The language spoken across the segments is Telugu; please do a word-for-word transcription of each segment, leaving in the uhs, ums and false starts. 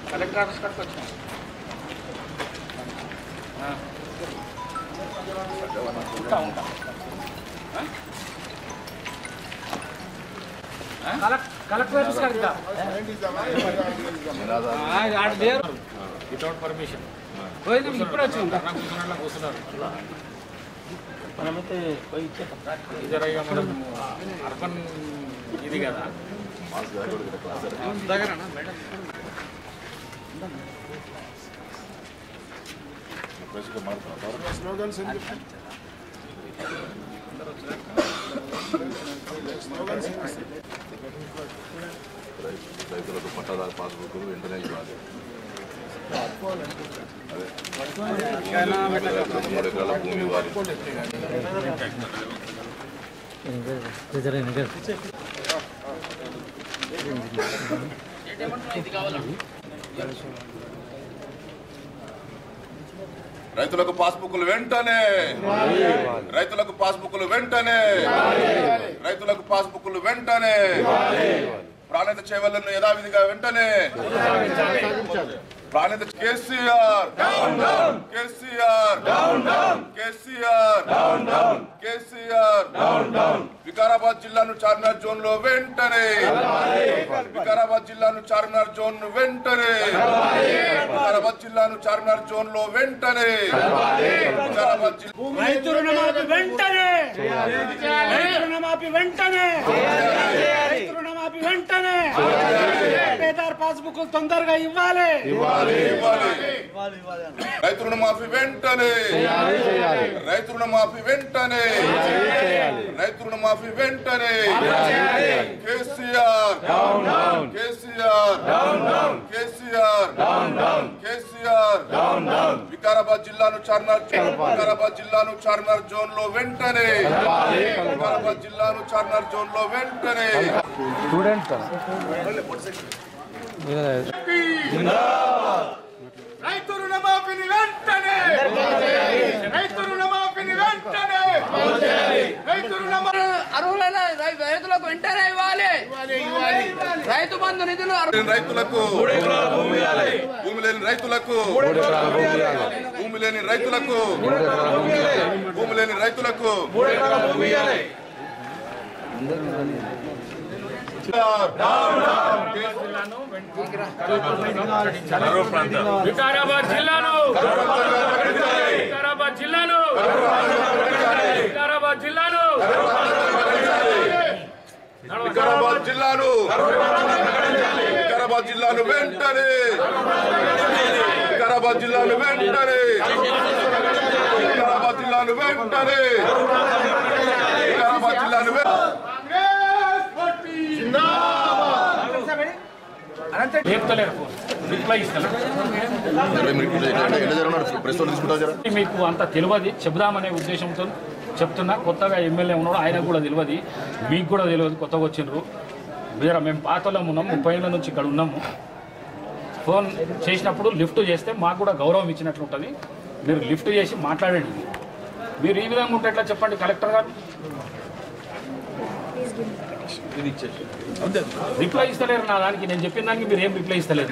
కలెక్టర్ ఆఫీస్ కట్టుకు వచ్చినాం. ఉంటా ఉంటా కలెక్టర్ ఆఫీస్ కడుగుతా వితౌట్ పర్మిషన్ ఇప్పుడు వచ్చి కూర్చున్నారు. మనమైతే ఇద్దరయ్యా మనం అర్బన్ ఇది కదా దగ్గర మేడం రైతులకు పట్టాదారు పాస్బుక్ వెంటనే ఇవ్వాలి. మూడు ఎకరాల భూమి ఇవ్వాలి. రైతులకు పాస్బుక్లు వెంటనే రైతులకు పాస్బుక్లు వెంటనే రైతులకు పాస్బుక్లు వెంటనే ప్రాణిత సేవలను యథావిధిగా వెంటనే ప్రాణిత కేసీఆర్ కేసీఆర్ కేసీఆర్ కేసీఆర్ వికారాబాద్ జిల్లాను చార్మినార్ జోన్ లో వెంటనే వికారాబాద్ జిల్లాను చార్మినార్ జోన్ వెంటనే వికారాబాద్ జిల్లాను చార్మినార్ జోన్ లో వెంటనే వికారాబాద్ జిల్లా రైతు రుణమాఫీ వెంటనే రైతు రుణమాఫీ వెంటనే రైతు రుణమాఫీ వెంటనే పేదార్ పాస్బుక్ తొందరగా ఇవ్వాలి రైతు రుణమాఫీ వెంటనే రైతు రుణమాఫీ వెంటనే రైతు రుణమాఫీ వెంటనే కేసీఆర్ కేసీఆర్ కేసీఆర్ కేసీఆర్ వికారాబాద్ జిల్లాను చార్మినార్ వికారాబాద్ జిల్లాను చార్మినార్ జోన్ లో వెంటనే వికారాబాద్ జిల్లాను చార్మినార్ జోన్ లో వెంటనే స్టూడెంట్స్ రైతు రుణమాఫీని వెంటనే రైతు రుణమాఫీని వెంటనే రైతు రుణమాఫీ అర్హులైన రైతులకు వెంటనే ఇవ్వాలి. రైతు బంధు నిధులు రైతులకు భూమి లేని రైతులకు భూమి లేని రైతులకు భూమి లేని రైతులకు వికారాబాద్ జిల్లాను వికారాబాద్ జిల్లాను వికారాబాద్ జిల్లాను వికారాబాద్ జిల్లాను వికారాబాద్ జిల్లాను వెంటనే వికారాబాద్ జిల్లాను వెంటనే వికారాబాద్ జిల్లాను వెంటనే వికారాబాద్ జిల్లాను మీకు అంత తెలియదు చెబుదామనే ఉద్దేశంతో చెప్తున్నా. కొత్తగా ఎమ్మెల్యే ఉన్నాడు, ఆయనకు కూడా తెలియదు, మీకు కూడా తెలియదు, కొత్తగా వచ్చిండ్రు. వేరే మేము పాతలో ఉన్నాం, ముప్పై ఏళ్ళ నుంచి ఇక్కడ ఉన్నాము. ఫోన్ చేసినప్పుడు లిఫ్ట్ చేస్తే మాకు కూడా గౌరవం ఇచ్చినట్లు ఉంటుంది. మీరు లిఫ్ట్ చేసి మాట్లాడండి. మీరు ఈ విధంగా ఉంటే ఎట్లా చెప్పండి కలెక్టర్ గారు? రిప్లై ఇస్తలేరు నా దానికి, నేను చెప్పిన దానికి మీరు ఏం రిప్లై ఇస్తలేరు.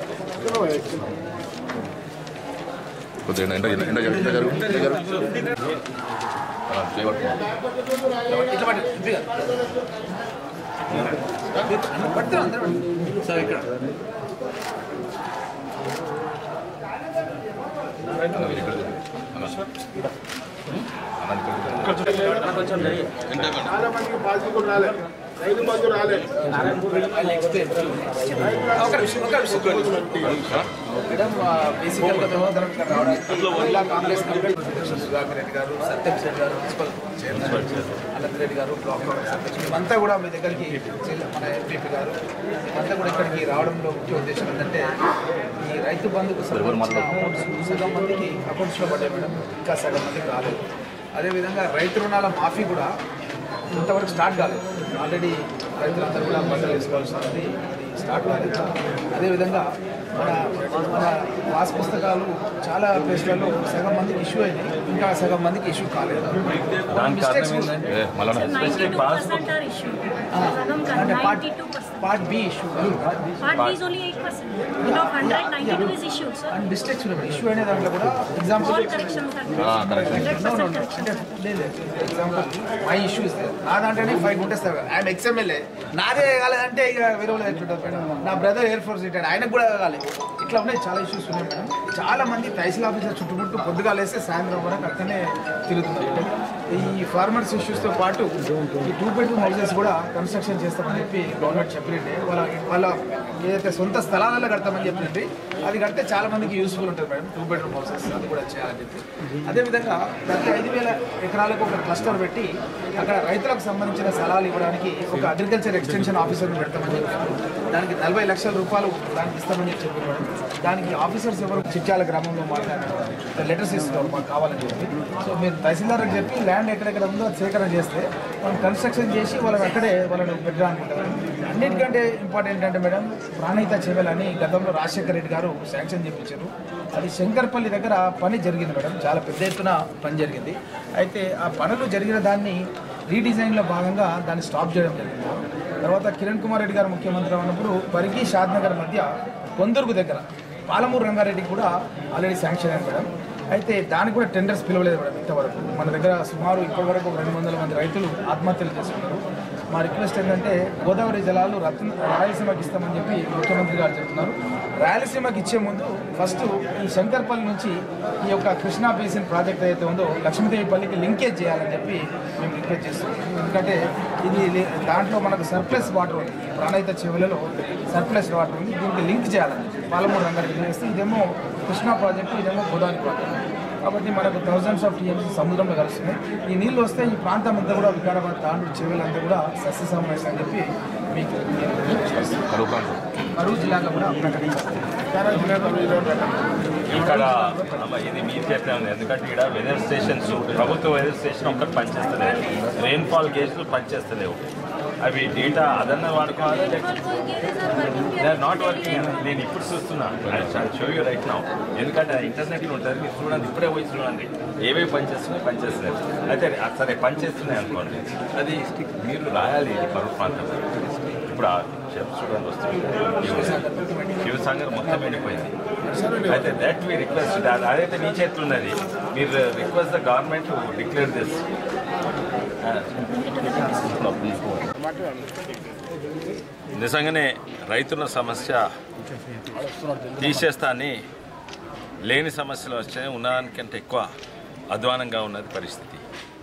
చాలా మందికి పాస్బుక్ రాలేదు, రైతు బంధు రాలేదు. జిల్లా కాంగ్రెస్ సుధాకర్ రెడ్డి గారు, సత్యం రెడ్డి గారు, మున్సిపల్ చైర్మన్ అనంత్ రెడ్డి గారు, బ్లాక్ సర్పంచ్, మేమంతా కూడా మీ దగ్గరికి మన ఎంపీపీ గారు మేమంతా కూడా ఇక్కడికి రావడంలో ముఖ్య ఉద్దేశం ఏంటంటే ఈ రైతు బంధుకు సంబంధించిన అమౌంట్స్ సగం మందికి అకౌంట్స్లో పడ్డాయి మేడం, ఇంకా సగం మందికి రాలేదు. అదేవిధంగా రైతు రుణాల మాఫీ కూడా ఇంతవరకు స్టార్ట్ కాలేదు. ఆల్రెడీ రైతులందరూ కూడా పంటలు వేసుకోవాల్సి ఉంది, అది స్టార్ట్ కాలేదు. అదేవిధంగా మన మన పాస్ పుస్తకాలు చాలా ప్లేస్లలో సగం మందికి ఇష్యూ అయినాయి, ఇంకా సగం మందికి ఇష్యూ కాలేదు. Mistakes ninety-two percent are issued. Sanam ka ninety-two percent. Part B issue Part B is only eight percent. Out of one hundred ninety-two is issued, sir. And mistakes ఉన్నాయి ఇష్యూ అనే దాంట్లో కూడా example All corrections are made. one hundred percent correction. Example my issues నా దాంట్లోనే ఫైవ్ ఉంటే సార్ ఐఎమ్ ఎక్స్ఎమ్ఎల్ఏ నాదే కాలేదంటే ఇక వేరే వాళ్ళు ఎట్లుంటుంది మేడం నా బ్రదర్ ఎయిర్ ఫోర్స్ రిటైర్డ్ ఆయనకు కూడా కాలేదు ఇట్లా ఉన్నాయి చాలా ఇష్యూస్ ఉన్నాయి మేడం చాలా మంది తహసీల్ ఆఫీసర్ చుట్టుముట్టు పొద్దుగా లేస్తే సాయంత్రం కూడా అక్కడనే తిరుగుతున్నారు ఈ ఫార్మర్స్ ఇష్యూస్తో పాటు ఈ టూ బెడ్రూమ్ హౌసెస్ కూడా కన్స్ట్రక్షన్ చేస్తామని చెప్పి గవర్నమెంట్ చెప్పినట్టే వాళ్ళ వాళ్ళ ఏదైతే సొంత స్థలాలలో కడతామని చెప్పినట్టు అది కడితే చాలా మందికి యూస్ఫుల్ ఉంటుంది మేడం టూ బెడ్రూమ్ హౌసెస్ అది కూడా చేయాలని చెప్పి అదేవిధంగా ప్రతి ఐదు వేల ఎకరాలకు ఒక క్లస్టర్ పెట్టి అక్కడ రైతులకు సంబంధించిన స్థలాలు ఇవ్వడానికి ఒక అగ్రికల్చర్ ఎక్స్టెన్షన్ ఆఫీసర్ని పెడతామని చెప్పారు దానికి నలభై లక్షల రూపాయలు దానికి ఇస్తామని చెప్పి చెప్పారు దానికి ఆఫీసర్స్ ఎవరు చిట్యాల గ్రామంలో మాట్లాడారు లెటర్స్ ఇస్తున్నారు మాకు కావాలని చెప్పి సో మీరు తహసీల్దార్కి చెప్పి ల్యాండ్ ఎక్కడెక్కడ ఉందో అది సేకరణ చేస్తే మనం కన్స్ట్రక్షన్ చేసి వాళ్ళని అక్కడే వాళ్ళని పెట్టడానికి అన్నిటికంటే ఇంపార్టెంట్ అంటే మేడం ప్రాణహిత చేయాలని గతంలో రాజశేఖర రెడ్డి గారు శాంక్షన్ చేయించారు అది శంకర్పల్లి దగ్గర పని జరిగింది మేడం చాలా పెద్ద ఎత్తున పని జరిగింది అయితే ఆ పనులు జరిగిన దాన్ని రీడిజైన్లో భాగంగా దాన్ని స్టాప్ చేయడం జరిగింది తర్వాత కిరణ్ కుమార్ రెడ్డి గారు ముఖ్యమంత్రి ఉన్నప్పుడు పరిగి షాద్నగర్ మధ్య కొందరుగు దగ్గర పాలమూరు రంగారెడ్డికి కూడా ఆల్రెడీ శాంక్షన్ అయింది మేడం అయితే దానికి కూడా టెండర్స్ పిలవలేదు మేడం ఇంతవరకు మన దగ్గర సుమారు ఇప్పటివరకు ఒక రెండు వందల మంది రైతులు ఆత్మహత్యలు చేసుకున్నారు మా రిక్వెస్ట్ ఏంటంటే గోదావరి జలాలు రత్న రాయలసీమకి ఇస్తామని చెప్పి ముఖ్యమంత్రి గారు చెప్తున్నారు రాయలసీమకి ఇచ్చే ముందు ఫస్ట్ ఈ శంకర్పల్లి నుంచి ఈ యొక్క కృష్ణా బేసిన్ ప్రాజెక్ట్ ఏదైతే ఉందో లక్ష్మీదేవిపల్లికి లింకేజ్ చేయాలని చెప్పి మేము రిక్వెస్ట్ చేస్తున్నాం ఎందుకంటే ఇది దాంట్లో మనకు సర్ప్లస్ వాటర్ ఉంది ప్రాణహిత చెవులలో సర్ప్లస్ వాటర్ ఉంది దీనికి లింక్ చేయాలని పాలమూరు రంగారెడ్డి చేస్తే ఇదేమో కృష్ణా ప్రాజెక్టు ఇదేమో గోదావరి ప్రాజెక్టు కాబట్టి మనకు థౌజండ్స్ ఆఫ్ టీఎంసీ సముద్రంలో కలుస్తున్నాయి ఈ నీళ్ళు వస్తే ఈ ప్రాంతం అంతా కూడా వికారాబాద్ తాండూరు చెవులంతా కూడా సస్యసమయం అని చెప్పి మీకు కరువు జిల్లాగా కూడా ప్రకటించారు ఇక్కడ ఇది మీరు చెప్పాము ఎందుకంటే ఇక్కడ వెదర్ స్టేషన్స్ ప్రభుత్వ వెదర్ స్టేషన్ ఒక్కటి పనిచేస్తలేవు రెయిన్ఫాల్ గేజ్లు పనిచేస్తలేవు అవి డేటా అదన్నా వాడుకోవాలి దే ఆర్ నాట్ వర్కింగ్ నేను ఇప్పుడు చూస్తున్నా షో యూ రైట్ నౌ ఎందుకంటే ఇంటర్నెట్లో ఉంటుంది మీరు చూడండి ఇప్పుడే పోయి చూడండి ఏవేవి పనిచేస్తున్నాయి పనిచేస్తున్నాయి అయితే సరే పనిచేస్తున్నాయి అనుకోండి అది మీరు రాయాలి ఇది కరువు ప్రాంతం ఇప్పుడు ఆ చూడండి వస్తుంది శివసాగర్ మొత్తం ఎండిపోయింది అయితే దట్ వీ రిక్వెస్ట్ అదైతే మీ చేతులు ఉన్నది మీరు request the government declare this నిజంగానే రైతుల సమస్య తీసేస్తా అని లేని సమస్యలు వచ్చాయి ఉన్నదానికంటే ఎక్కువ అధ్వానంగా ఉన్నది పరిస్థితి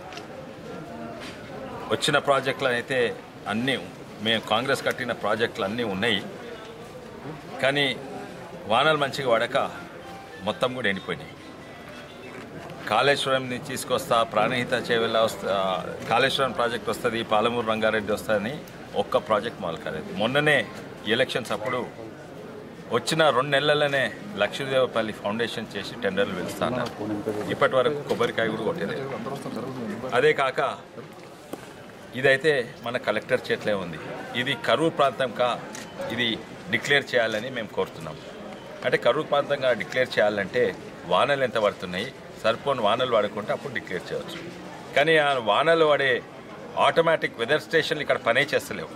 వచ్చిన ప్రాజెక్టులు అయితే అన్నీ మేము కాంగ్రెస్ కట్టిన ప్రాజెక్టులు అన్నీ ఉన్నాయి కానీ వానలు మంచిగా పడక మొత్తం కూడా ఎండిపోయినాయి కాళేశ్వరంని తీసుకొస్తా ప్రాణహిత చేవెళ్ళ వస్తా కాళేశ్వరం ప్రాజెక్ట్ వస్తుంది పాలమూరు రంగారెడ్డి వస్తుందని ఒక్క ప్రాజెక్ట్ మొదలు కాలేదు మొన్ననే ఎలక్షన్స్ అప్పుడు వచ్చిన రెండు నెలలనే లక్ష్మీదేవపల్లి ఫౌండేషన్ చేసి టెండర్లు పిలుస్తాను ఇప్పటి వరకు కొబ్బరికాయ కూడా కొట్టేది అదే కాక ఇదైతే మన కలెక్టర్ చేతిలో ఉంది ఇది కరువు ప్రాంతంగా ఇది డిక్లేర్ చేయాలని మేము కోరుతున్నాం అంటే కరువు ప్రాంతంగా డిక్లేర్ చేయాలంటే వానలు ఎంత పడుతున్నాయి సరిపోని వానలు పడకుంటే అప్పుడు డిక్లేర్ చేయవచ్చు కానీ ఆ వానలు పడే ఆటోమేటిక్ వెదర్ స్టేషన్లు ఇక్కడ పనే చేస్తలేవు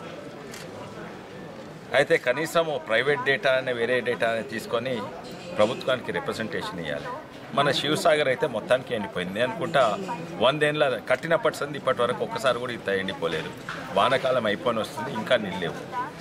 అయితే కనీసం ప్రైవేట్ డేటా అనే వేరే డేటా అని తీసుకొని ప్రభుత్వానికి రిప్రజెంటేషన్ ఇవ్వాలి మన శివసాగర్ అయితే మొత్తానికి ఎండిపోయింది అనుకుంటా వందేళ్ళ కట్టినప్పటి సంది ఇప్పటి వరకు ఒక్కసారి కూడా ఇంత ఎండిపోలేదు వానాకాలం అయిపోయి వస్తుంది ఇంకా నిల్లేవు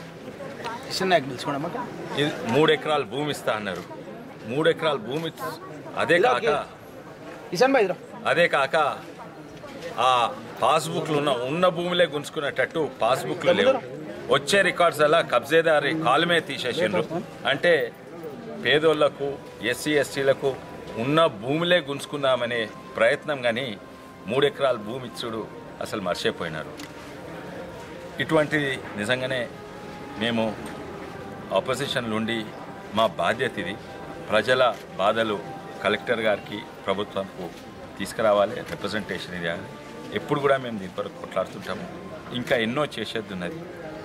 ఇది మూడు ఎకరాల భూమి ఇస్తా అన్నారు మూడు ఎకరాల భూమి అదే కాక అదే కాక ఆ పాస్బుక్లు ఉన్న ఉన్న భూమిలే గుంజుకునేటట్టు పాస్బుక్లు లేవు వచ్చే రికార్డ్స్ అలా కబ్జేదారి కాలమే తీసేసిండ్రు అంటే పేదోళ్లకు ఎస్సీ ఎస్టీలకు ఉన్న భూమిలే గుంజుకుందామనే ప్రయత్నం కానీ మూడు ఎకరాల భూమి ఇచ్చుడు అసలు మర్చిపోయినారు ఇటువంటిది నిజంగానే మేము ఆపోజిషన్లు ఉండి మా బాధ్యత ఇది ప్రజల బాధలు కలెక్టర్ గారికి ప్రభుత్వంకు తీసుకురావాలి రిప్రజెంటేషన్ ఇవ్వాలి ఎప్పుడు కూడా మేము దీని వరకు కొట్లాడుతుంటాము ఇంకా ఎన్నో చేసేది ఉన్నది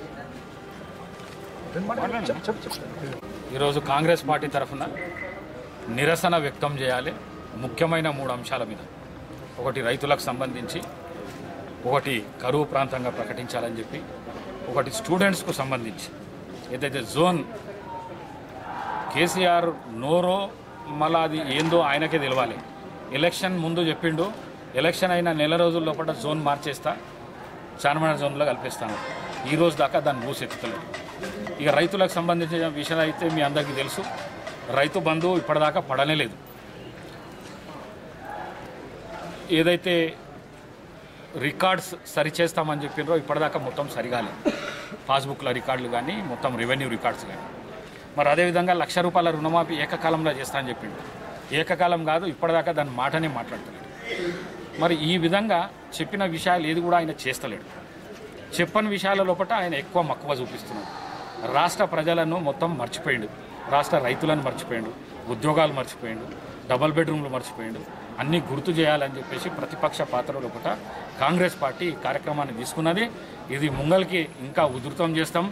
ఈరోజు కాంగ్రెస్ పార్టీ తరఫున నిరసన వ్యక్తం చేయాలి ముఖ్యమైన మూడు అంశాల మీద ఒకటి రైతులకు సంబంధించి ఒకటి కరువు ప్రాంతంగా ప్రకటించాలని చెప్పి ఒకటి స్టూడెంట్స్కు సంబంధించి ఏదైతే జోన్ కేసీఆర్ నోరో మళ్ళీ అది ఏందో ఆయనకే తెలవాలి. ఎలక్షన్ ముందు చెప్పిండు, ఎలక్షన్ అయిన నెల రోజుల లోపల జోన్ మార్చేస్తా, చార్మినార్ జోన్లో కల్పిస్తాను. ఈ రోజు దాకా దాన్ని భూసెత్తుతలేదు. ఇక రైతులకు సంబంధించిన విషయం అయితే మీ అందరికీ తెలుసు, రైతు బంధు ఇప్పటిదాకా పడనే లేదు. ఏదైతే రికార్డ్స్ సరిచేస్తామని చెప్పిండ్రో ఇప్పటిదాకా మొత్తం సరిగాలేదు. పాస్బుక్ల రికార్డులు కానీ మొత్తం రెవెన్యూ రికార్డ్స్ కానీ. మరి అదేవిధంగా లక్ష రూపాయల రుణమాఫీ ఏకకాలంలో చేస్తా అని చెప్పిండు. ఏకకాలం కాదు, ఇప్పటిదాకా దాని మాటనే మాట్లాడతలేడు. మరి ఈ విధంగా చెప్పిన విషయాలు ఏది కూడా ఆయన చేస్తలేడు. చెప్పని విషయాల లోపల ఆయన ఎక్కువ మక్కువ చూపిస్తున్నాడు. రాష్ట్ర ప్రజలను మొత్తం మర్చిపోయిండు, రాష్ట్ర రైతులను మర్చిపోయిండు, ఉద్యోగాలు మర్చిపోయిండు, డబల్ బెడ్రూమ్లు మర్చిపోయిండు. అన్నీ గుర్తు చేయాలని చెప్పేసి ప్రతిపక్ష పాత్ర లోపల కాంగ్రెస్ పార్టీ ఈ కార్యక్రమాన్ని తీసుకున్నది. ఇది ముంగల్కి ఇంకా ఉధృతం చేస్తాం,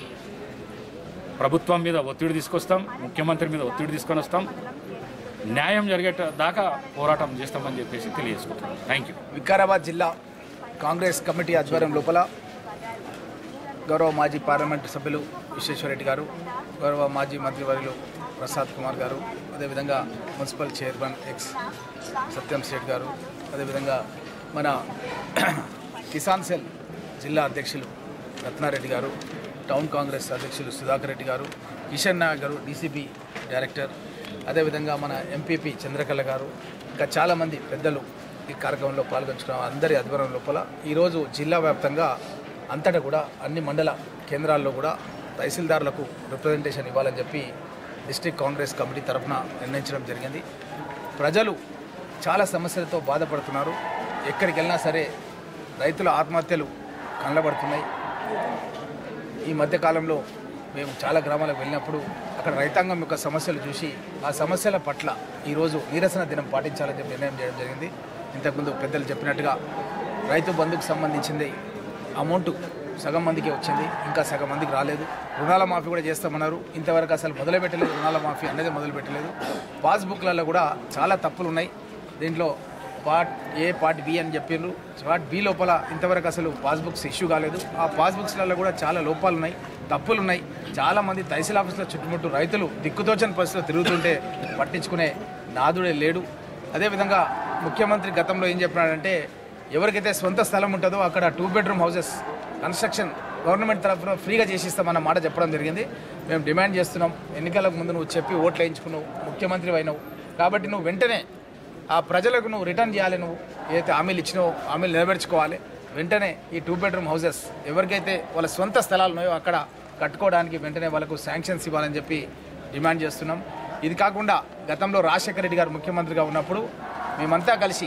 ప్రభుత్వం మీద ఒత్తిడి తీసుకొస్తాం, ముఖ్యమంత్రి మీద ఒత్తిడి తీసుకొని వస్తాం, న్యాయం జరిగేట దాకా పోరాటం చేస్తామని చెప్పేసి తెలియజేసుకుంటాం. Thank you. వికారాబాద్ జిల్లా కాంగ్రెస్ కమిటీ ఆధ్వర్యం లోపల గౌరవ మాజీ పార్లమెంటు సభ్యులు విశ్వేశ్వరరెడ్డి గారు, గౌరవ మాజీ మంత్రివర్యులు ప్రసాద్ కుమార్ గారు, అదేవిధంగా municipal chairman ex Satyam Seth garu, అదేవిధంగా మన కిసాన్ సెల్ జిల్లా అధ్యక్షులు రత్నారెడ్డి గారు, టౌన్ కాంగ్రెస్ అధ్యక్షులు సుధాకర్ రెడ్డి గారు, కిషన్ నాయక్ గారు డీసీబీ డైరెక్టర్, అదేవిధంగా మన ఎంపీపీ చంద్రకళ గారు, ఇంకా చాలామంది పెద్దలు ఈ కార్యక్రమంలో పాల్గొంచుకున్న అందరి ఆధ్వర్యం లోపల ఈరోజు జిల్లా వ్యాప్తంగా అంతటా కూడా అన్ని మండల కేంద్రాల్లో కూడా తహసీల్దారులకు రిప్రజెంటేషన్ ఇవ్వాలని చెప్పి డిస్ట్రిక్ట్ కాంగ్రెస్ కమిటీ తరఫున నిర్ణయించడం జరిగింది. ప్రజలు చాలా సమస్యలతో బాధపడుతున్నారు. ఎక్కడికి వెళ్ళినా సరే రైతుల ఆత్మహత్యలు కనబడుతున్నాయి. ఈ మధ్యకాలంలో మేము చాలా గ్రామాలకు వెళ్ళినప్పుడు అక్కడ రైతాంగం యొక్క సమస్యలు చూసి ఆ సమస్యల పట్ల ఈరోజు నిరసన దినం పాటించాలని చెప్పి నిర్ణయం చేయడం జరిగింది. ఇంతకుముందు పెద్దలు చెప్పినట్టుగా రైతు బంధుకు సంబంధించింది అమౌంట్ సగం మందికి వచ్చింది, ఇంకా సగం మందికి రాలేదు. రుణాల మాఫీ కూడా చేస్తామన్నారు, ఇంతవరకు అసలు మొదలుపెట్టలేదు. రుణాల మాఫీ అనేది మొదలుపెట్టలేదు. పాస్బుక్లలో కూడా చాలా తప్పులు ఉన్నాయి. దీంట్లో పార్ట్ ఏ పార్ట్ బి అని చెప్పిండ్రు. పార్ట్ బి లోపల ఇంతవరకు అసలు పాస్బుక్స్ ఇష్యూ కాలేదు. ఆ పాస్బుక్స్లలో కూడా చాలా లోపాలు ఉన్నాయి, తప్పులు ఉన్నాయి. చాలామంది తహసీల్ ఆఫీసులో చుట్టుముట్టు రైతులు దిక్కుతోచని పరిస్థితిలో తిరుగుతుంటే పట్టించుకునే నాదుడే లేడు. అదేవిధంగా ముఖ్యమంత్రి గతంలో ఏం చెప్పినాడంటే ఎవరికైతే సొంత స్థలం ఉంటుందో అక్కడ two bedroom houses construction government తరఫున ఫ్రీగా చేసిస్తామన్న మాట చెప్పడం జరిగింది. మేము డిమాండ్ చేస్తున్నాం, ఎన్నికలకు ముందు నువ్వు చెప్పి ఓట్లు వేయించుకున్నావు, ముఖ్యమంత్రి అయినావు కాబట్టి నువ్వు వెంటనే ఆ ప్రజలకు నువ్వు రిటర్న్ చేయాలి. నువ్వు ఏదైతే హామీలు ఇచ్చినావో హామీలు నెరవేర్చుకోవాలి. వెంటనే ఈ టూ బెడ్రూమ్ హౌసెస్ ఎవరికైతే వాళ్ళ సొంత స్థలాలు ఉన్నాయో అక్కడ కట్టుకోవడానికి వెంటనే వాళ్ళకు శాంక్షన్స్ ఇవ్వాలని చెప్పి డిమాండ్ చేస్తున్నాం. ఇది కాకుండా గతంలో రాజశేఖర రెడ్డి గారు ముఖ్యమంత్రిగా ఉన్నప్పుడు మేమంతా కలిసి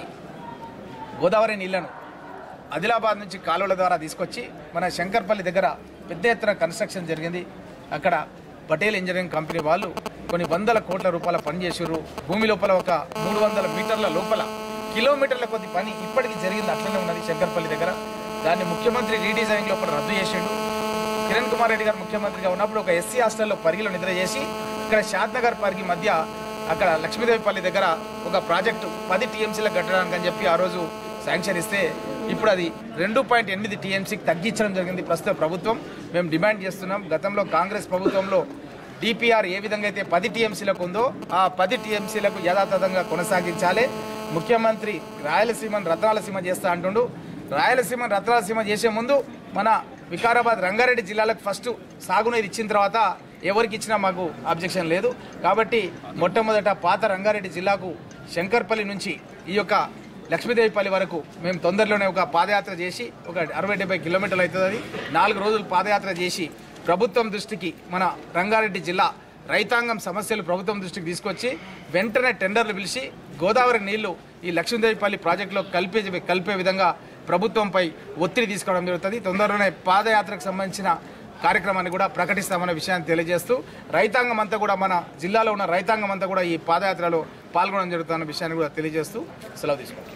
గోదావరి నీళ్లను ఆదిలాబాద్ నుంచి కాలువల ద్వారా తీసుకొచ్చి మన శంకర్పల్లి దగ్గర పెద్ద ఎత్తున కన్స్ట్రక్షన్ జరిగింది. అక్కడ పటేల్ ఇంజనీరింగ్ కంపెనీ వాళ్ళు కొన్ని వందల కోట్ల రూపాయల పని చేసారు. భూమి లోపల ఒక మూడు వందల మీటర్ల లోపల కిలోమీటర్ల కొద్ది పని ఇప్పటికీ జరిగింది, అట్లనే ఉన్నది శంకర్పల్లి దగ్గర. దాన్ని ముఖ్యమంత్రి రీడిజైనింగ్ లోపల రద్దు చేసాడు. కిరణ్ కుమార్ రెడ్డి గారు ముఖ్యమంత్రిగా ఉన్నప్పుడు ఒక ఎస్సీ హాస్టల్లో పరిగిలో నిద్ర చేసి ఇక్కడ షాద్నగర్ పరిగి మధ్య అక్కడ లక్ష్మీదేవిపల్లి దగ్గర ఒక ప్రాజెక్టు పది టీఎంసీలకు కట్టడానికి అని చెప్పి ఆ రోజు శాంక్షన్ ఇస్తే ఇప్పుడు అది రెండు పాయింట్ ఎనిమిది టీఎంసీకి తగ్గించడం జరిగింది ప్రస్తుత ప్రభుత్వం. మేము డిమాండ్ చేస్తున్నాం, గతంలో కాంగ్రెస్ ప్రభుత్వంలో డిపిఆర్ ఏ విధంగా అయితే పది టీఎంసీలకు ఉందో ఆ పది టీఎంసీలకు యథాతథంగా కొనసాగించాలి. ముఖ్యమంత్రి రాయలసీమను రత్నాలసీమ చేస్తా అంటుండు. రాయలసీమను రత్నాలసీమ చేసే ముందు మన వికారాబాద్ రంగారెడ్డి జిల్లాలకు ఫస్ట్ సాగునీరు ఇచ్చిన తర్వాత ఎవరికి ఇచ్చినా మాకు అబ్జెక్షన్ లేదు. కాబట్టి మొట్టమొదట పాత రంగారెడ్డి జిల్లాకు శంకర్పల్లి నుంచి ఈ యొక్క లక్ష్మీదేవిపల్లి వరకు మేము తొందరలోనే ఒక పాదయాత్ర చేసి ఒక అరవై డెబ్బై కిలోమీటర్లు అవుతుంది. అది నాలుగు రోజులు పాదయాత్ర చేసి ప్రభుత్వం దృష్టికి మన రంగారెడ్డి జిల్లా రైతాంగం సమస్యలు ప్రభుత్వం దృష్టికి తీసుకొచ్చి వెంటనే టెండర్లు పిలిచి గోదావరి నీళ్లు ఈ లక్ష్మీదేవిపల్లి ప్రాజెక్టులో కలిపే కలిపే విధంగా ప్రభుత్వంపై ఒత్తిడి తీసుకోవడం జరుగుతుంది. తొందరలోనే పాదయాత్రకు సంబంధించిన కార్యక్రమాన్ని కూడా ప్రకటిస్తామన్న విషయాన్ని తెలియజేస్తూ రైతాంగం అంతా కూడా మన జిల్లాలో ఉన్న రైతాంగం అంతా కూడా ఈ పాదయాత్రలో పాల్గొనడం జరుగుతున్న విషయాన్ని కూడా తెలియజేస్తూ సెలవు తీసుకుంటాం.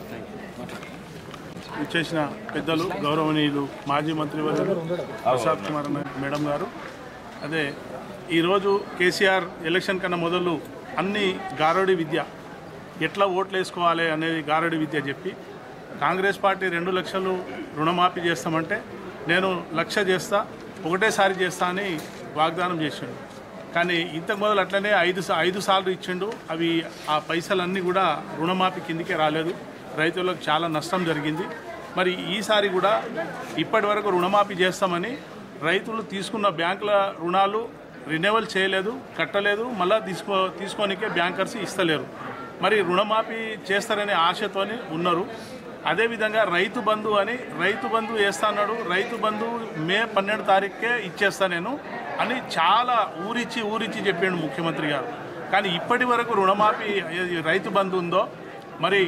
చేసిన పెద్దలు గౌరవనీయులు మాజీ మంత్రివర్యులు ప్రసాద్ కుమార్ మేడం గారు, అదే ఈరోజు కేసీఆర్ ఎలక్షన్ కన్నా మొదలు అన్ని గారడి విద్య ఎట్లా ఓట్లు వేసుకోవాలి అనేది గారడి విద్య చెప్పి కాంగ్రెస్ పార్టీ రెండు లక్షలు రుణమాఫీ చేస్తామంటే నేను లక్ష చేస్తా ఒకటేసారి చేస్తా అని వాగ్దానం చేసిండు. కానీ ఇంతకు మొదలు అట్లనే ఐదు ఐదు సార్లు ఇచ్చిండు. అవి ఆ పైసలన్నీ కూడా రుణమాఫీ కిందికే రాలేదు. రైతులకు చాలా నష్టం జరిగింది. మరి ఈసారి కూడా ఇప్పటి వరకు రుణమాఫీ చేస్తామని రైతులు తీసుకున్న బ్యాంకుల రుణాలు రినెవల్ చేయలేదు, కట్టలేదు. మళ్ళీ తీసుకో తీసుకోనికే బ్యాంకర్స్ ఇస్తలేరు. మరి రుణమాఫీ చేస్తారనే ఆశతోని ఉన్నారు. అదేవిధంగా రైతు బంధు అని రైతు బంధు వేస్తాడు. రైతు బంధు మే పన్నెండు తారీఖుకే ఇచ్చేస్తా నేను అని చాలా ఊరిచ్చి ఊరిచ్చి చెప్పాడు ముఖ్యమంత్రి గారు. కానీ ఇప్పటి వరకు రుణమాఫీ రైతు బంధు ఉందో మరి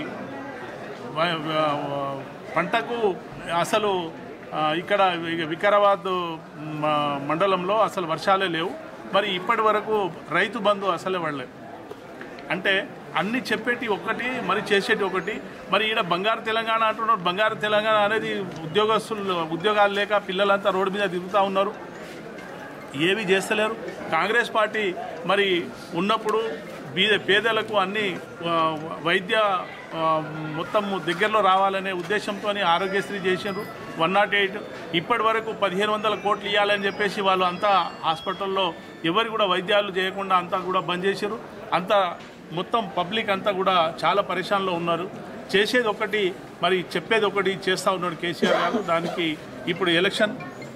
పంటకు అసలు ఇక్కడ వికారాబాద్ మండలంలో అసలు వర్షాలే లేవు. మరి ఇప్పటి వరకు రైతు బంధు అసలే పడలేదు. అంటే అన్ని చెప్పేటి ఒకటి, మరి చేసేటి ఒకటి. మరి ఈడ బంగారు తెలంగాణ అంటున్నారు. బంగారు తెలంగాణ అనేది ఉద్యోగస్తులు ఉద్యోగాలు లేక పిల్లలంతా రోడ్డు మీద తిరుగుతూ ఉన్నారు. ఏవి చేస్తలేరు. కాంగ్రెస్ పార్టీ మరి ఉన్నప్పుడు బీద పేదలకు అన్ని వైద్య మొత్తం దగ్గరలో రావాలనే ఉద్దేశంతో ఆరోగ్యశ్రీ చేశారు. వన్ నాట్ ఎయిట్ ఇప్పటి వరకు పదిహేను వందల కోట్లు ఇవ్వాలని చెప్పేసి వాళ్ళు అంతా హాస్పిటల్లో ఎవరు కూడా వైద్యాలు చేయకుండా అంతా కూడా బంద్ చేశారు. అంతా మొత్తం పబ్లిక్ అంతా కూడా చాలా పరేషాన్లో ఉన్నారు. చేసేది ఒకటి, మరి చెప్పేది ఒకటి చేస్తూ ఉన్నాడు కేసీఆర్ గారు. దానికి ఇప్పుడు ఎలక్షన్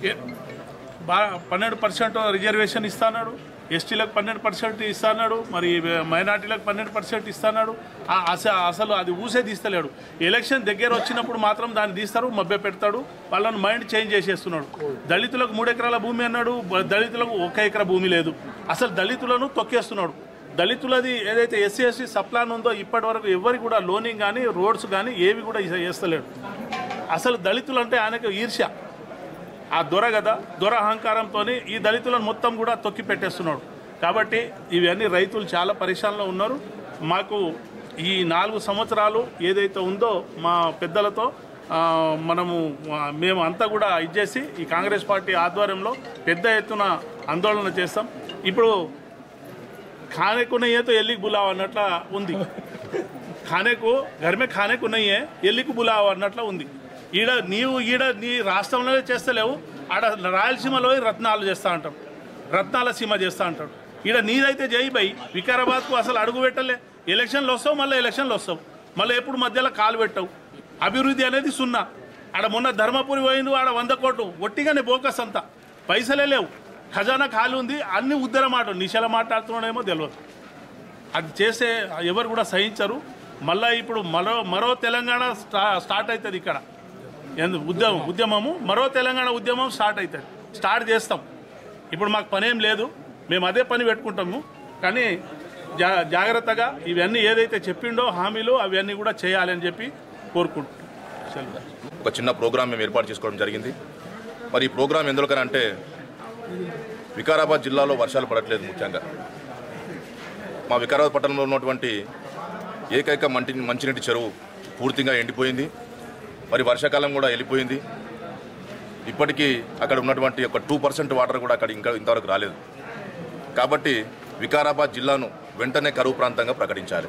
బా పన్నెండు పర్సెంట్ రిజర్వేషన్ ఇస్తున్నాడు. ఎస్టీలకు పన్నెండు పర్సెంట్ ఇస్తున్నాడు. మరి మైనార్టీలకు పన్నెండు పర్సెంట్ ఇస్తున్నాడు. అసలు అది ఊసే తీస్తలేడు. ఎలక్షన్ దగ్గర వచ్చినప్పుడు మాత్రం దాన్ని తీస్తారు, మభ్య పెడతాడు. వాళ్ళని మైండ్ చేంజ్ చేసేస్తున్నాడు. దళితులకు మూడు ఎకరాల భూమి అన్నాడు. దళితులకు ఒక ఎకరా భూమి లేదు. అసలు దళితులను తొక్కేస్తున్నాడు. దళితులది ఏదైతే ఎస్సీ ఎస్టీ సప్లాన్ ఉందో ఇప్పటి వరకు ఎవరికి కూడా లోనింగ్ కానీ రోడ్స్ కానీ ఏవి కూడా చేస్తలేడు. అసలు దళితులు అంటే ఆయనకు ఈర్ష్య. ఆ దొర కదా, దొర అహంకారంతో ఈ దళితులను మొత్తం కూడా తొక్కి పెట్టేస్తున్నాడు. కాబట్టి ఇవన్నీ రైతులు చాలా పరేషాన్లో ఉన్నారు. మాకు ఈ నాలుగు సంవత్సరాలు ఏదైతే ఉందో మా పెద్దలతో మనము మేము అంతా కూడా ఇచ్చేసి ఈ కాంగ్రెస్ పార్టీ ఆధ్వర్యంలో పెద్ద ఎత్తున ఆందోళన చేస్తాం. ఇప్పుడు खाने को नहीं है तो एल्ली बुलाव అన్నట్ల ఉంది. ఖానేకు ఘర్మే ఖానేకు नहीं है ఎల్లికి బులావ అన్నట్ల ఉంది. ఈడ నీవు ఈడ నీ రాష్ట్రంలో చేస్తలేవు, ఆడ రాయలసీమలో రత్నాలు చేస్తా అంటారు, రత్నాల సీమ చేస్తా అంటాడు. ఈడ నీదైతే జై బై వికారాబాద్కు అసలు అడుగు పెట్టలే. ఎలక్షన్లు వస్తావు, మళ్ళీ ఎలక్షన్లు వస్తావు, మళ్ళీ ఎప్పుడు మధ్యలో కాలు పెట్టవు. అభివృద్ధి అనేది సున్నా. ఆడ మొన్న ధర్మపురి పోయిండు, ఆడ వంద కోట్లు ఒట్టిగానే బోకస్ అంతా, పైసలే లేవు, ఖజానా ఖాళీ ఉంది. అన్ని ఉద్దర మాట నిశల మాట్లాడుతున్నాడేమో తెలియదు. అది చేస్తే ఎవరు కూడా సహించరు. మళ్ళీ ఇప్పుడు మరో మరో తెలంగాణ స్టా స్టార్ట్ అవుతుంది ఇక్కడ. ఎందు ఉద్యమం ఉద్యమము మరో తెలంగాణ ఉద్యమం స్టార్ట్ అవుతుంది. స్టార్ట్ చేస్తాం. ఇప్పుడు మాకు పని ఏం లేదు, మేము అదే పని పెట్టుకుంటాము. కానీ జా జాగ్రత్తగా ఇవన్నీ ఏదైతే చెప్పిండో హామీలు అవన్నీ కూడా చేయాలని చెప్పి కోరుకుంటున్నాం. ఒక చిన్న ప్రోగ్రాం మేము ఏర్పాటు చేసుకోవడం జరిగింది. మరి ఈ ప్రోగ్రాం ఎందుకనంటే వికారాబాద్ జిల్లాలో వర్షాలు పడట్లేదు. ముఖ్యంగా మా వికారాబాద్ పట్టణంలో ఉన్నటువంటి ఏకైక మంటి మంచినీటి చెరువు పూర్తిగా ఎండిపోయింది. మరి వర్షాకాలం కూడా వెళ్ళిపోయింది. ఇప్పటికీ అక్కడ ఉన్నటువంటి ఒక టూ పర్సెంట్ వాటర్ కూడా అక్కడ ఇంకా ఇంతవరకు రాలేదు. కాబట్టి వికారాబాద్ జిల్లాను వెంటనే కరువు ప్రాంతంగా ప్రకటించాలి.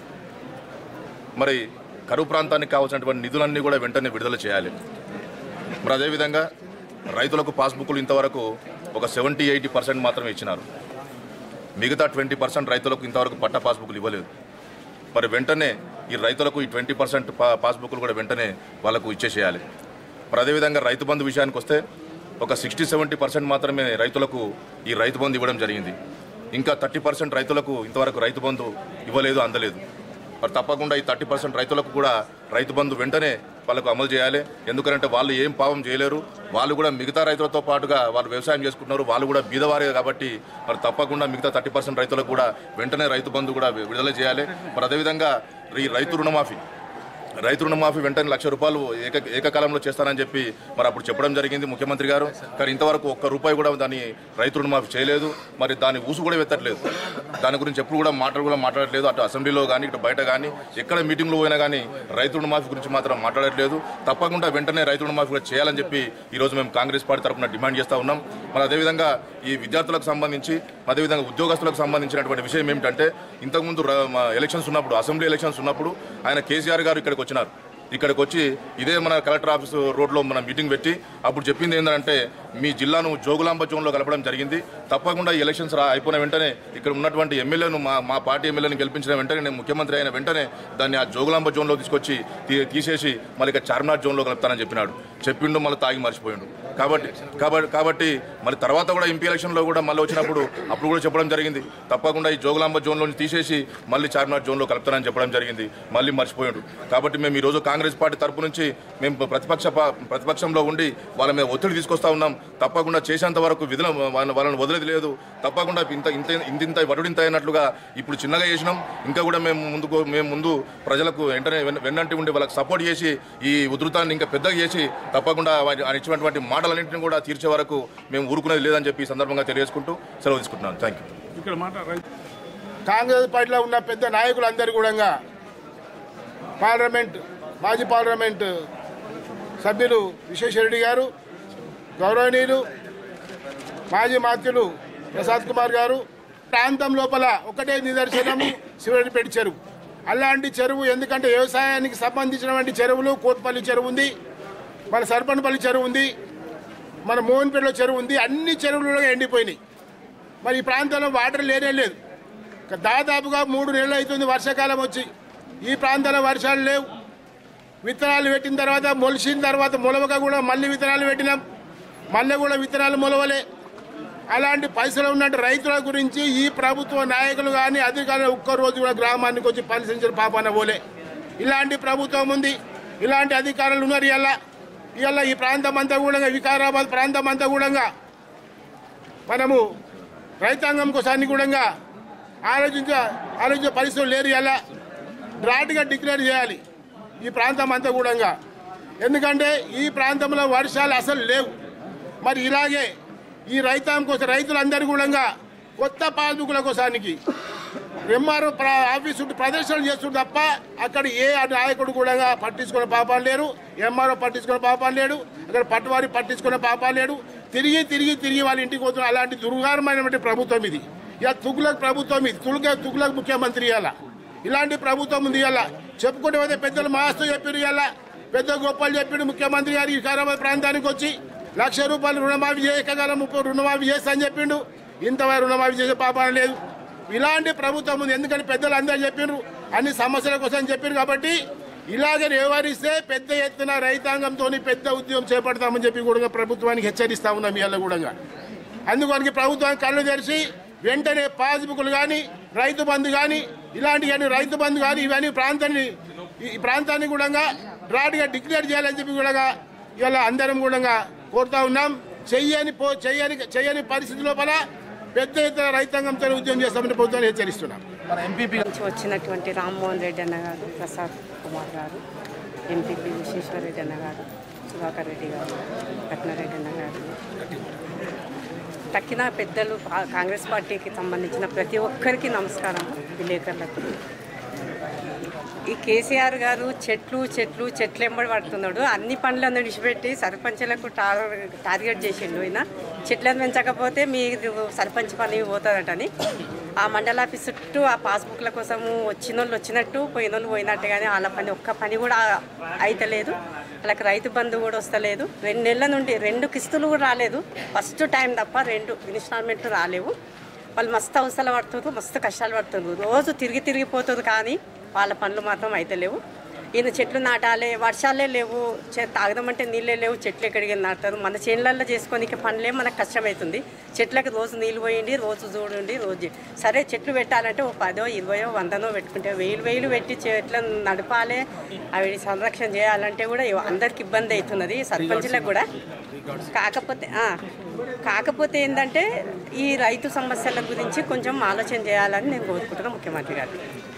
మరి కరువు ప్రాంతానికి కావాల్సినటువంటి నిధులన్నీ కూడా వెంటనే విడుదల చేయాలి. మరి అదేవిధంగా రైతులకు పాస్బుక్లు ఇంతవరకు ఒక సెవెంటీ ఎయిటీ పర్సెంట్ మాత్రమే ఇచ్చినారు. మిగతా ట్వంటీ పర్సెంట్ రైతులకు ఇంతవరకు పట్ట పాస్బుక్లు ఇవ్వలేదు. మరి వెంటనే ఈ రైతులకు ఈ ట్వంటీ పర్సెంట్ పా పాస్బుక్లు కూడా వెంటనే వాళ్ళకు ఇచ్చేసేయాలి. మరి అదేవిధంగా రైతు బంధు విషయానికి వస్తే ఒక సిక్స్టీ సెవెంటీ పర్సెంట్ మాత్రమే రైతులకు ఈ రైతు బంధు ఇవ్వడం జరిగింది. ఇంకా థర్టీ పర్సెంట్ రైతులకు ఇంతవరకు రైతు బంధు ఇవ్వలేదు, అందలేదు. మరి తప్పకుండా ఈ థర్టీ పర్సెంట్ రైతులకు కూడా రైతు బంధు వెంటనే వాళ్ళకు అమలు చేయాలి. ఎందుకంటే వాళ్ళు ఏం పాపం చేయలేరు. వాళ్ళు కూడా మిగతా రైతులతో పాటుగా వాళ్ళు వ్యవసాయం చేసుకుంటున్నారు. వాళ్ళు కూడా బీదవారే కాబట్టి మరి తప్పకుండా మిగతా థర్టీ పర్సెంట్ రైతులకు కూడా వెంటనే రైతు బంధు కూడా విడుదల చేయాలి. మరి అదేవిధంగా ఈ రైతు రుణమాఫీ రైతు రుణమాఫీ వెంటనే లక్ష రూపాయలు ఏక ఏకకాలంలో చేస్తానని చెప్పి మరి అప్పుడు చెప్పడం జరిగింది ముఖ్యమంత్రి గారు. కానీ ఇంతవరకు ఒక్క రూపాయి కూడా దాన్ని రైతు రుణమాఫీ చేయలేదు. మరి దాని ఊసు కూడా వెత్తట్లేదు. దాని గురించి ఎప్పుడు కూడా మాటలు కూడా మాట్లాడట్లేదు. అటు అసెంబ్లీలో కానీ ఇటు బయట కానీ ఎక్కడ మీటింగ్లో పోయినా కానీ రైతు రుణమాఫీ గురించి మాత్రం మాట్లాడట్లేదు. తప్పకుండా వెంటనే రైతు రుణమాఫీ కూడా చేయాలని చెప్పి ఈరోజు మేము కాంగ్రెస్ పార్టీ తరఫున డిమాండ్ చేస్తూ ఉన్నాం. మరి అదేవిధంగా ఈ విద్యార్థులకు సంబంధించి అదేవిధంగా ఉద్యోగస్తులకు సంబంధించినటువంటి విషయం ఏమిటంటే ఇంతకుముందు ఎలక్షన్స్ ఉన్నప్పుడు అసెంబ్లీ ఎలక్షన్స్ ఉన్నప్పుడు ఆయన కేసీఆర్ గారు ఇక్కడికి వచ్చినారు. ఇక్కడికి వచ్చి ఇదే మన కలెక్టర్ ఆఫీస్ రోడ్లో మన మీటింగ్ పెట్టి అప్పుడు చెప్పింది ఏంటంటే మీ జిల్లాను జోగులాంబ జోన్లో కలపడం జరిగింది. తప్పకుండా ఈ ఎలక్షన్స్ రా అయిపోయిన వెంటనే ఇక్కడ ఉన్నటువంటి ఎమ్మెల్యేను మా మా పార్టీ ఎమ్మెల్యేని గెలిపించిన వెంటనే నేను ముఖ్యమంత్రి అయిన వెంటనే దాన్ని ఆ జోగులాంబ జోన్లో తీసుకొచ్చి తీసేసి మళ్ళీ ఇక చార్మినార్ జోన్లో కలుపుతానని చెప్పినాడు. చెప్పిండు మళ్ళీ తాగి మర్చిపోయిండు. కాబట్టి కాబట్టి కాబట్టి మళ్ళీ తర్వాత కూడా ఎంపీ ఎలక్షన్లో కూడా మళ్ళీ వచ్చినప్పుడు అప్పుడు కూడా చెప్పడం జరిగింది తప్పకుండా ఈ జోగులాంబ జోన్లో తీసేసి మళ్ళీ చార్మినార్ జోన్లో కలుపుతానని చెప్పడం జరిగింది. మళ్ళీ మర్చిపోయాడు. కాబట్టి మేము ఈరోజు కాంగ్రెస్ పార్టీ తరపు నుంచి మేము ప్రతిపక్ష ప్రతిపక్షంలో ఉండి వాళ్ళ మీద ఒత్తిడి తీసుకొస్తా ఉన్నాం. తప్పకుండా చేసేంత వరకు విధులు వాళ్ళని వదిలేది లేదు. తప్పకుండా ఇంత ఇంత ఇంతింత వడుడింత అయినట్లుగా ఇప్పుడు చిన్నగా చేసినాం. ఇంకా కూడా మేము ముందుకు మేము ముందు ప్రజలకు వెంటనే వెన్నంటి ఉండి వాళ్ళకి సపోర్ట్ చేసి ఈ ఉధృతాన్ని ఇంకా పెద్దగా చేసి తప్పకుండా ఆయన ఇచ్చినటువంటి మాటలన్నింటినీ కూడా తీర్చే వరకు మేము ఊరుకునేది లేదని చెప్పి ఈ సందర్భంగా తెలియజేసుకుంటూ సెలవు తీసుకుంటున్నాను. Thank you. ఇక్కడ మాట కాంగ్రెస్ పార్టీలో ఉన్న పెద్ద నాయకులందరూ కూడా పార్లమెంట్ మాజీ పార్లమెంట్ సభ్యులు విశ్వేశ్వరరెడ్డి గారు, గౌరవనీయులు మాజీ మంత్రులు ప్రసాద్ కుమార్ గారు, ప్రాంతం లోపల ఒకటే నిదర్శనము శివరెడ్డిపేట చెరువు. అలాంటి చెరువు ఎందుకంటే వ్యవసాయానికి సంబంధించినటువంటి చెరువులు కోట్పల్లి చెరువు ఉంది, మన సర్పన్పల్లి చెరువు ఉంది, మన మోహన్పేటలో చెరువు ఉంది. అన్ని చెరువులు ఎండిపోయినాయి. మరి ఈ ప్రాంతంలో వాటర్ లేనే లేదు. దాదాపుగా మూడు నెలలు అవుతుంది వర్షాకాలం వచ్చి. ఈ ప్రాంతంలో వర్షాలు లేవు. విత్తనాలు పెట్టిన తర్వాత మొలిసిన తర్వాత మొలవక కూడా మళ్ళీ విత్తనాలు పెట్టినాం, మళ్ళీ కూడా విత్తనాలు మొలవలే. అలాంటి పైసలు ఉన్నట్టు రైతుల గురించి ఈ ప్రభుత్వ నాయకులు కానీ అధికారులు ఒక్కరోజు కూడా గ్రామానికి వచ్చి పరిశీలించిన పాపాన పోలే. ఇలాంటి ప్రభుత్వం ఉంది, ఇలాంటి అధికారులు ఉన్నారు. ఇలా ఇలా ఈ ప్రాంతం అంతా కూడా వికారాబాద్ ప్రాంతం అంతా కూడా మనము రైతాంగం కోసాన్ని కూడా ఆలోచించ ఆలోచించే పరిస్థితులు లేరు. ఇలా డ్రాట్గా డిక్లేర్ చేయాలి ఈ ప్రాంతం అంతా కూడా. ఎందుకంటే ఈ ప్రాంతంలో వర్షాలు అసలు లేవు. మరి ఇలాగే ఈ రైతాంగం కోసం రైతులందరూ కూడా కొత్త పాస్బుక్ల కోసానికి ఎంఆర్ఓ ఆఫీస్ చుట్టూ ప్రదర్శనలు చేస్తుంటే తప్ప అక్కడ ఏ నాయకుడు కూడా పట్టించుకునే పాపాలు లేరు, ఎంఆర్ఓ పట్టించుకునే పాపాలు లేడు, అక్కడ పట్టువారి పట్టించుకునే పాపాలు లేడు. తిరిగి తిరిగి తిరిగి వాళ్ళ ఇంటికి పోతున్నారు. అలాంటి దుర్గారమైనటువంటి ప్రభుత్వం ఇది. ఇలా తుగులకు ప్రభుత్వం ఇది, తులుక తుగులకు ముఖ్యమంత్రి ఇవాళ. ఇలాంటి ప్రభుత్వం ఉంది. ఇలా చెప్పుకుంటే పోతే పెద్దలు మాస్తూ చెప్పారు, ఇలా పెద్ద గొప్పలు చెప్పాడు ముఖ్యమంత్రి గారు. వికారాబాద్ ప్రాంతానికి వచ్చి లక్ష రూపాయలు రుణమాఫీ చేయగల ముప్పై రుణమాఫీ చేస్తా అని చెప్పిండు. ఇంతవరకు రుణమాఫీ చేసే పాపన లేదు. ఇలాంటి ప్రభుత్వం ఉంది. ఎందుకంటే పెద్దలు అందరూ చెప్పినారు, అన్ని సమస్యల కోసం చెప్పారు. కాబట్టి ఇలాగే వ్యవహరిస్తే పెద్ద ఎత్తున రైతాంగంతో పెద్ద ఉద్యమం చేపడతామని చెప్పి కూడా ప్రభుత్వానికి హెచ్చరిస్తా ఉన్నాం ఇవాళ కూడా. అందుకని ప్రభుత్వం కళ్ళు తెరిచి వెంటనే పాస్బుక్లు కానీ రైతు బంధు కానీ ఇలాంటి కానీ రైతు బంధు కానీ ఇవన్నీ ప్రాంతాన్ని ఈ ప్రాంతాన్ని కూడా డ్రాట్గా డిక్లేర్ చేయాలని చెప్పి కూడా ఇవాళ అందరం కూడా కోరుతా ఉన్నాం. చెయ్యని పో చెయ్యని చెయ్యని పరిస్థితి లోపల పెద్ద ఎత్తున రైతాంగంతో ఉద్యమం చేస్తామని ప్రభుత్వాన్ని హెచ్చరిస్తున్నాం. మన ఎంపీపీ నుంచి వచ్చినటువంటి రామ్మోహన్ రెడ్డి అన్న గారు, ప్రసాద్ కుమార్ గారు, ఎంపీపీ విశ్వేశ్వరరెడ్డి అన్న గారు, సుధాకర్ రెడ్డి గారు, రత్నారెడ్డి అన్న గారు, తక్కిన పెద్దలు కాంగ్రెస్ పార్టీకి సంబంధించిన ప్రతి ఒక్కరికి నమస్కారం. విలేకరులకు ఈ కేసీఆర్ గారు చెట్లు చెట్లు చెట్లు ఎంబడి పడుతున్నాడు. అన్ని పనులను విడిచిపెట్టి సర్పంచ్లకు టార్గెట్ చేసిండు. ఆయన చెట్లను పెంచకపోతే మీరు సర్పంచ్ పని పోతుందటని ఆ మండల ఆఫీస్ చుట్టూ ఆ పాస్బుక్ల కోసము వచ్చిన వాళ్ళు వచ్చినట్టు పోయిన వాళ్ళు పోయినట్టు, కానీ వాళ్ళ పని ఒక్క పని కూడా అయితలేదు. వాళ్ళకి రైతు బంధు కూడా వస్తలేదు. రెండు నెలల నుండి రెండు కిస్తులు కూడా రాలేదు. ఫస్ట్ టైం తప్ప రెండు ఇన్స్టాల్మెంట్లు రాలేవు. వాళ్ళు మస్తు అవసరాలు పడుతున్నారు, మస్తు కష్టాలు పడుతున్నారు. రోజు తిరిగి తిరిగిపోతుంది కానీ వాళ్ళ పనులు మాత్రం అయితే లేవు. ఈయన చెట్లు నాటాలి, వర్షాలే లేవు, తాగదామంటే నీళ్ళే లేవు, చెట్లు ఎక్కడికి వెళ్ళి నాటుతారు. మన చేనులలో చేసుకోనికి పనులే మనకు కష్టమవుతుంది. చెట్లకి రోజు నీళ్ళు పోయండి, రోజు చూడండి, రోజు సరే చెట్లు పెట్టాలంటే ఓ పదో ఇరవయో వందనో పెట్టుకుంటే వేలు వేలు పెట్టి చెట్లను నడపాలి, అవి సంరక్షణ చేయాలంటే కూడా అందరికి ఇబ్బంది అవుతున్నది, సర్పంచులకు కూడా. కాకపోతే కాకపోతే ఏంటంటే ఈ రైతు సమస్యల గురించి కొంచెం ఆలోచన చేయాలని నేను కోరుకుంటున్నాను ముఖ్యమంత్రి గారు.